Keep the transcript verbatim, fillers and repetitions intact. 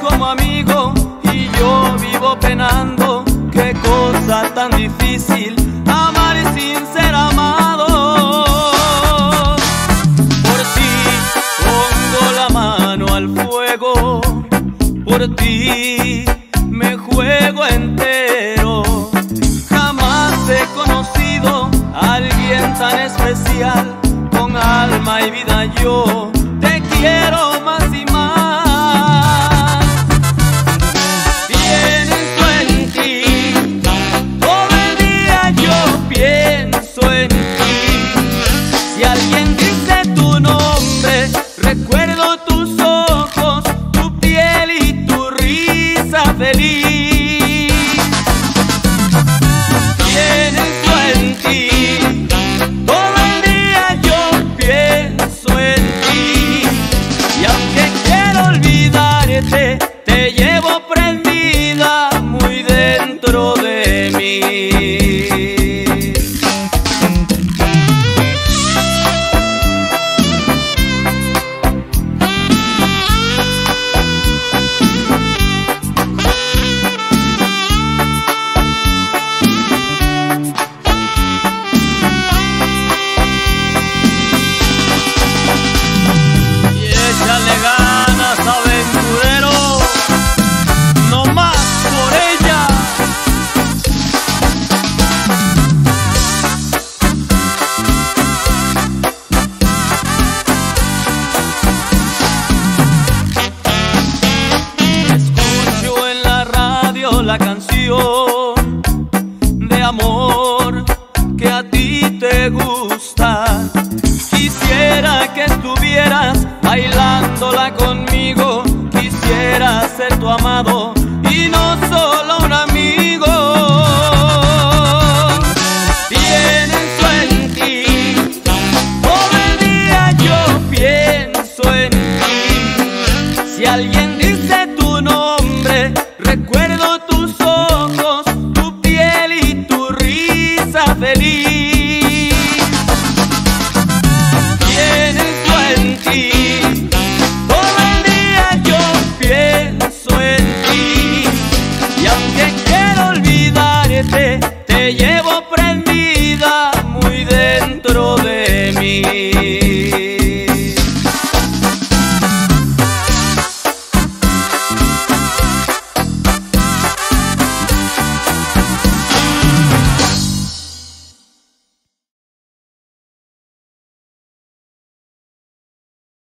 como amigo y yo vivo penando. Qué cosa tan difícil amar sin ser amado. Por ti pongo la mano al fuego, por ti me juego entero. Jamás he conocido a alguien tan especial, con alma y vida yo te quiero más y más. Pienso en ti, todo el día yo pienso en ti. Si alguien dice tu nombre, recuerdo tus ojos, tu piel y tu risa feliz. Pienso en ti, todo el día yo pienso en ti. Y aunque quiero olvidarte, te llevo prendida muy dentro de mí. La canción de amor que a ti te gusta. Quisiera que estuvieras bailándola conmigo. Quisiera ser tu amado y no solo un amigo. Pienso en ti, todo el día yo pienso en ti. Si alguien dice tu nombre, recuerdo tus ojos, tu piel y tu risa feliz. Pienso en ti, todo el día yo pienso en ti. Y aunque quiero olvidarte, te llevo prendido